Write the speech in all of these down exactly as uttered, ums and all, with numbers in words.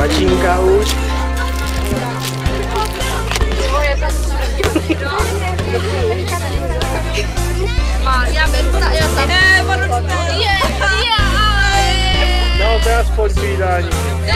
Tačínka už. No to je aspoň přidání.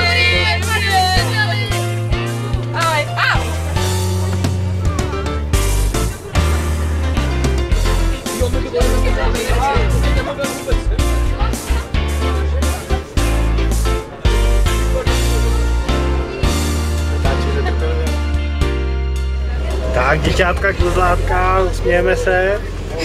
Tak, děťátka, kuzlátka, usmějeme se.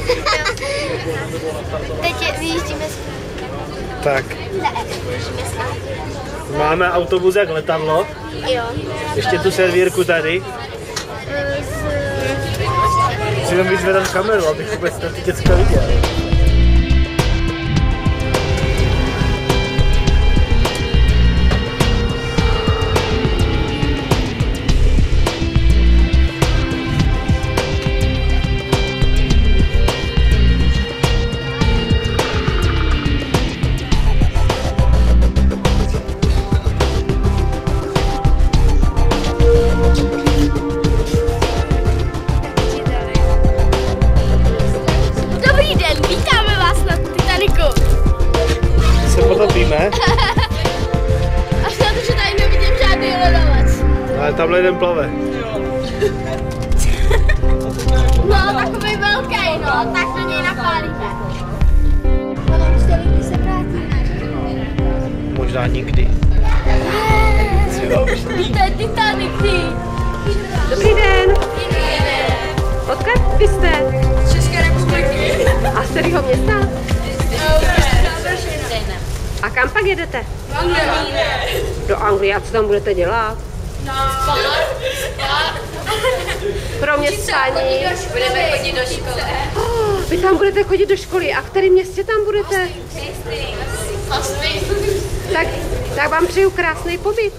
Teď vyjíždíme z... Tak. Máme autobus jak letadlo. Jo. Ještě tu servírku tady. Musím tam víc zvedat kameru, abych vůbec ty děcka viděl. Až na to, že tady nevidím žádný ledovec. Ale tamhle jeden plave. No, takový velký, no, tak na něj napálíme. Ale už tady kdy se vrátíme. Možná nikdy. To je Titanic, ty. Dobrý den. Odkud vy jste? Z České republiky. A z kterého města? A kam pak jedete? Do Anglie. Do Anglie. A co tam budete dělat? No. Kromě spání. Budeme chodit do školy. Oh, vy tam budete chodit do školy. A v kterém městě tam budete? Tak, tak vám přeju krásný pobyt.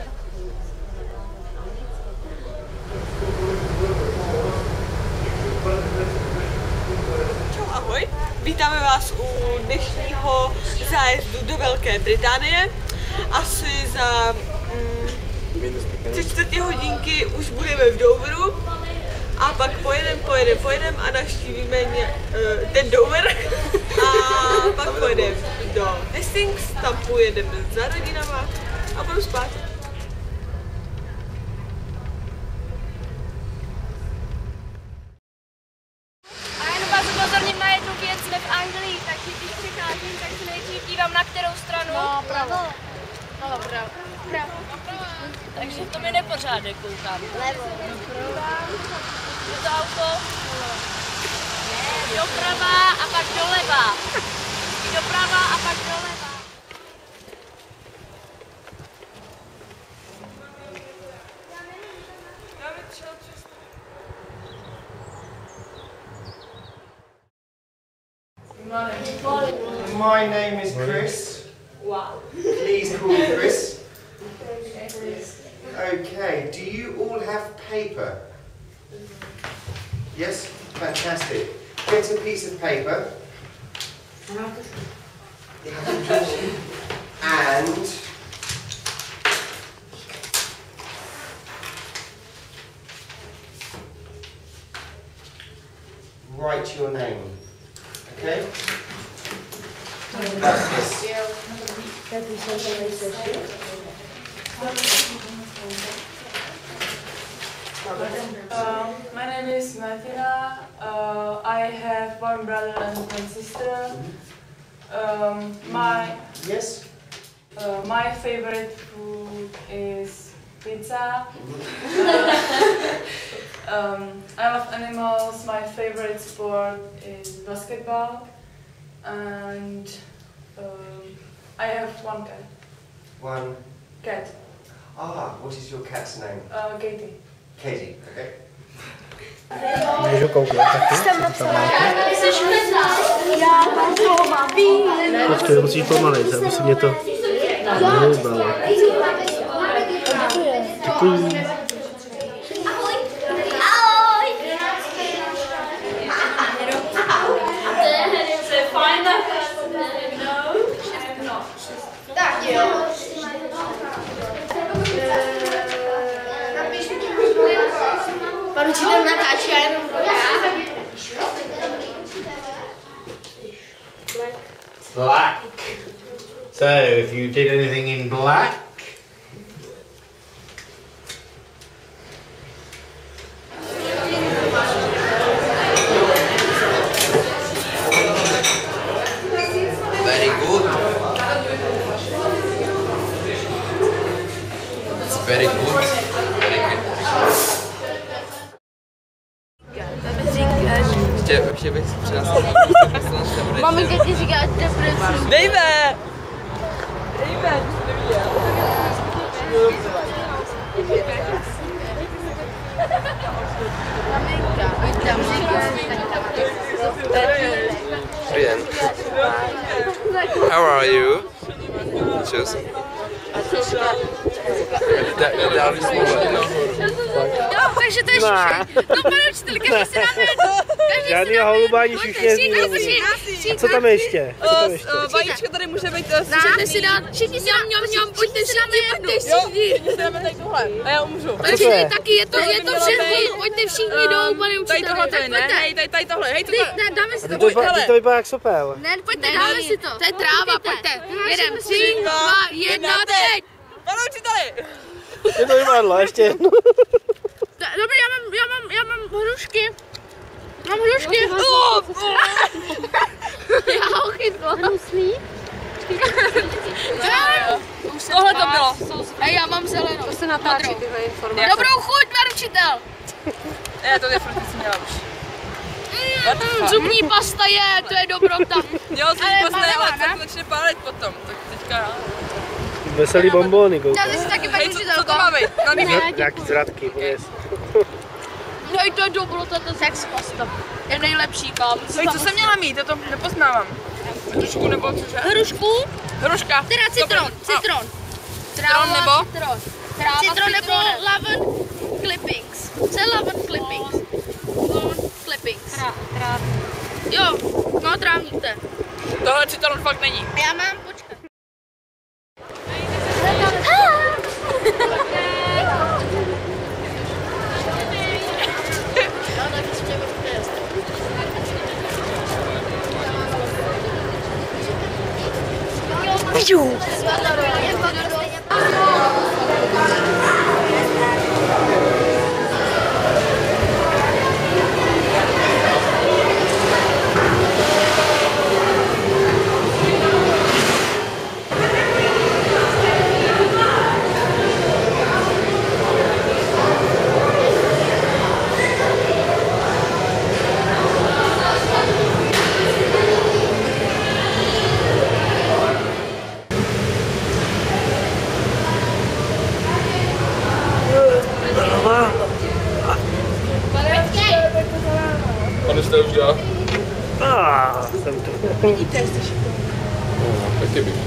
Čau, ahoj. Vítáme vás u dnešního zájezdu do Velké Británie. Asi za mm, tři čtvrtě hodinky už budeme v Doveru a pak pojedeme, pojedeme, pojedeme a navštívíme ně, uh, ten Dover a pak pojedeme do Hastings, tam pojedeme za rodinama a budu spát. Upozorním na jednu věc, jsme v Anglii, takže když přicházím, tak se nejdřív dívám na kterou stranu. No, pravo. No, pravo. Pravo. Takže to mi nepořádek koukám. Levo. Je to auto? Doprava a pak doleva. Doprava a pak doleva. My name is Chris. Wow. Please call me Chris. Okay, do you all have paper? Yes? Fantastic. Get a piece of paper. And write your name. Okay? That's this. Uh, my name is Martina. Uh, I have one brother and one sister. Um, my Yes? uh, my favorite food is pizza. um, I love animals. My favorite sport is basketball, and um, I have one cat. One. Cat. Ah, what is your cat's name? Uh, Katie. Katie, okay. Můžu kouknout taky? Co tam máte? Počkej, musíš pomalit, aby si mě to nehoubalo. Děkuji. Tak jo. Pan učitel natáčí, já jenom Black. So, if you did anything in black. Very good. It's very good. Very good. Ještě, ještě bych si přinasl. Maminka ti říká, že jde pryč. Dejme! Dejme, ty jsi neviděl. Maminka, ať tam Bien. How are you? Cheers. Dali jsme Jo, takže to je šušej. No pane učiteli, každý si dáme jedno. Žádný holubání šušně nebude. Co tam ještě? Co tam ještě? Vajíčko tady může být... Můžete si dát, všichni si dám, mňam, mňam, pojďte si dáme jednu. Jo, dáme tady tohle. A já umřu. Takže taky je to, je to všechny, pojďte všichni dolů, pane Tady učiteli. tohle to je, ne? Hej, tady, tady tohle, hej, Ty, tohle. ne, dáme si to, To vypadá, pojďte. to vypadá jak sopel. Ne, pojďte, dáme si to. To je tráva, pojďte. Jedem, tři, dva, jedna, teď. Pane učiteli! Je to vypadlo, ještě jedno. Dobrý, já mám, já mám, já mám hrušky. Mám hrušky. Já ho chytla. Hnusný? Tohle to bylo. Hej, já mám zelenou. To se natáčí tyhle informace. Dobrou chuť, pan učitel. Ne, to je furt, jsem měla už. Mm, zubní pasta je, to je dobrota. Jo, to Ale je posledné, malá, ale ne? tak začne pálit potom. Tak teďka... Veselý bombóny, koukám. Dáte si taky paní Hej, co, co učitelko. to má být? Mám Zra- Nějaký zradky, pověz. Hej, to je dobrota, to je sex pasta. Je nejlepší, kam. Hej, co jsem měla mít? Já to nepoznávám. Hrušku nebo cože? Hrušku? Hruška. Teda citron, citron. Citron nebo? Citron. Tráva citron nebo lavend clippings. Co je lavend clippings? Lavend clippings. Trávník. Jo, no trávník to je. Tohle citron fakt není. Já mám, počkat. Pane jste už dá? Ah, jsem tu. Taky bych.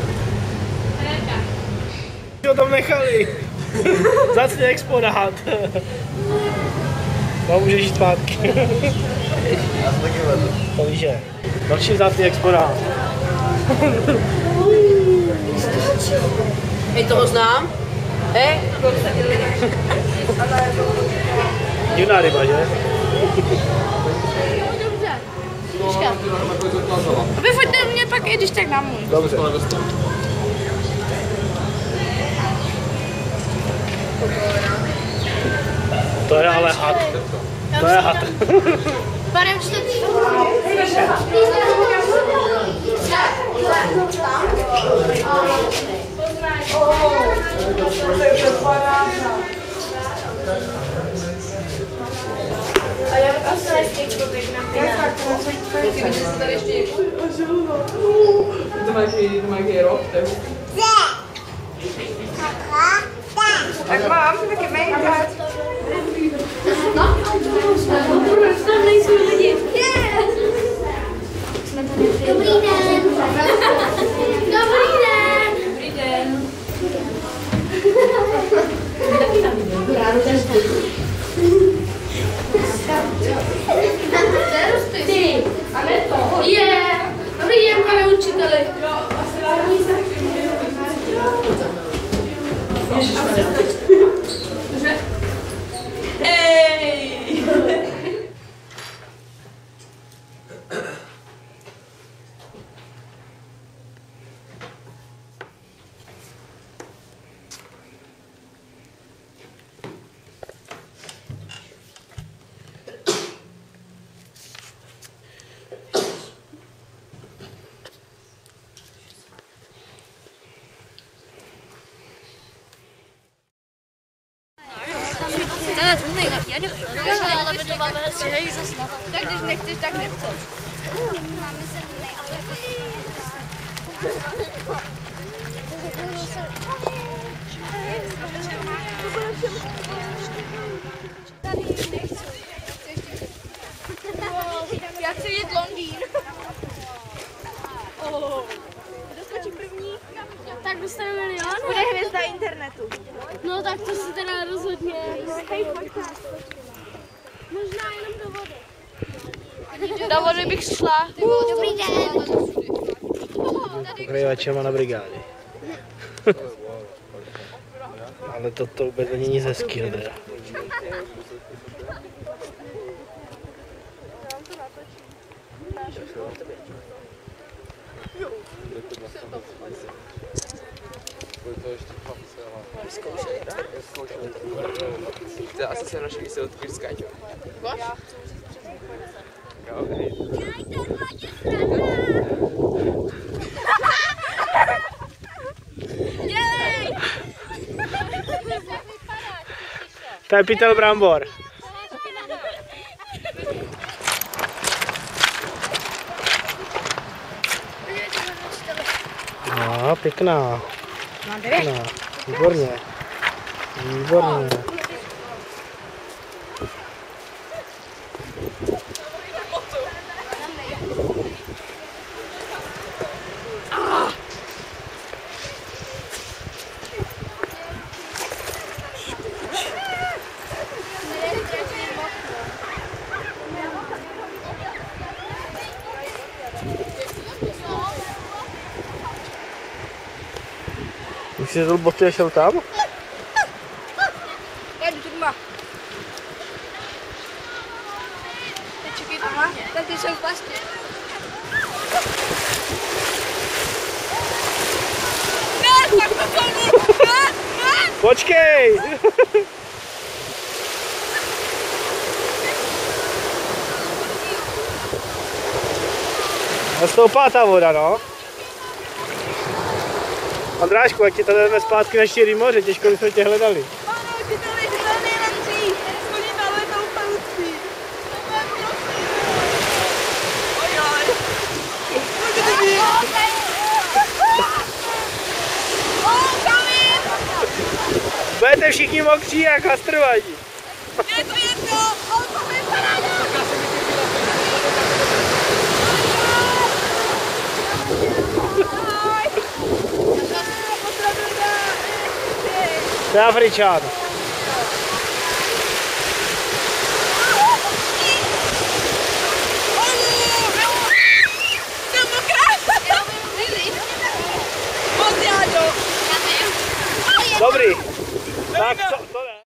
Co tam nechali? Zacně exponát. No, můžeš jít zpátky. Já jsem taky vedl. To víš, že? Další vzácný exponát. Hej, toho znám. Hej. Divná ryba, že? Vyfoťte mě pak i když tak na můj. Dobře. To je ale had. To je had. Pane učiteli. A já bych asi nechtěl tak na to má jaký, to má jaký rok, tak mám, taky mejkat. Tam nejsou lidi. Dobrý den. Dobrý den. Dobrý den. Ty, je. Dobrý den, pane učiteli. Já nevím. Ale my to máme hezky, hej, zase. Tak když nechceš, tak nechceš. Máme se já chci vidět Londýn. Oh. Kdo skočí první? Tak dostane milion. Bude hvězda internetu. No tak to si teda rozhodně. Možná jenom do vody. Do vody bych šla. Dobrý den. Pokrývačema na brigádě. Ale to, to vůbec není nic hezkýho teda. To je asi se naše výsledky skáčou. To je pytel brambor. No, pěkná. Pěkná. Výborně. Výborně. Už si vzal boty a šel tam? Já jdu doma. Teď čekej tam. Tak ty jsou v pasti. Ne, tak to pomůžu. Ne, ne. Počkej! A stoupá ta voda, no. Andrášku, ať ti to jdeme zpátky na Štěrý moře, těžko bychom tě hledali. Ano, ty to vyhledaný jenom dřív. Chodím na letou palucí. To je prosím. Ojoj. Můžete být. Budete všichni mokří jak hastrovaní. Je to jedno. On to vypadá. To je Afričán. Dobrý. Tak to, to ne.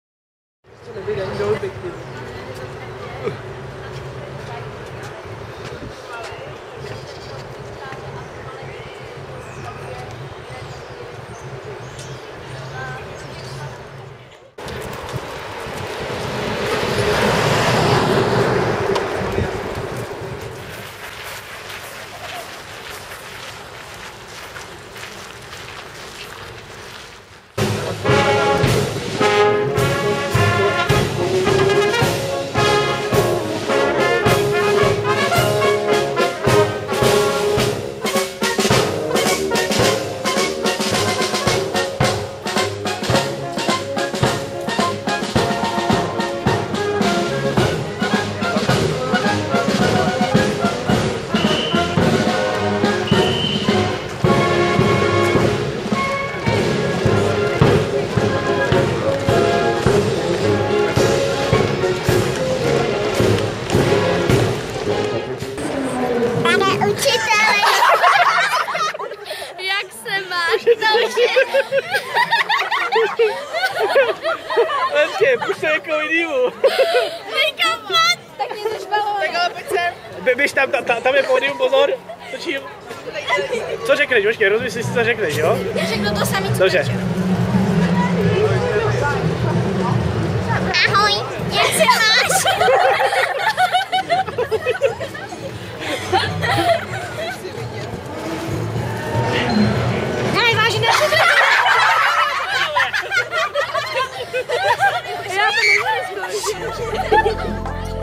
Jak se máš naučit? Počkej, pušť to někoho jinýmu. Nejka, pojď! Tak mě zašbalo. Tak ale pojď sem. Běž tam, ta, tam je pódium, pozor. Točím. Co řekneš, počkej, rozmysli si, co řekneš, jo? Já řeknu to samý, co Dobře. Ahoj, jak se máš? Hele, vážně. Já to nezvládnu. Ahoj.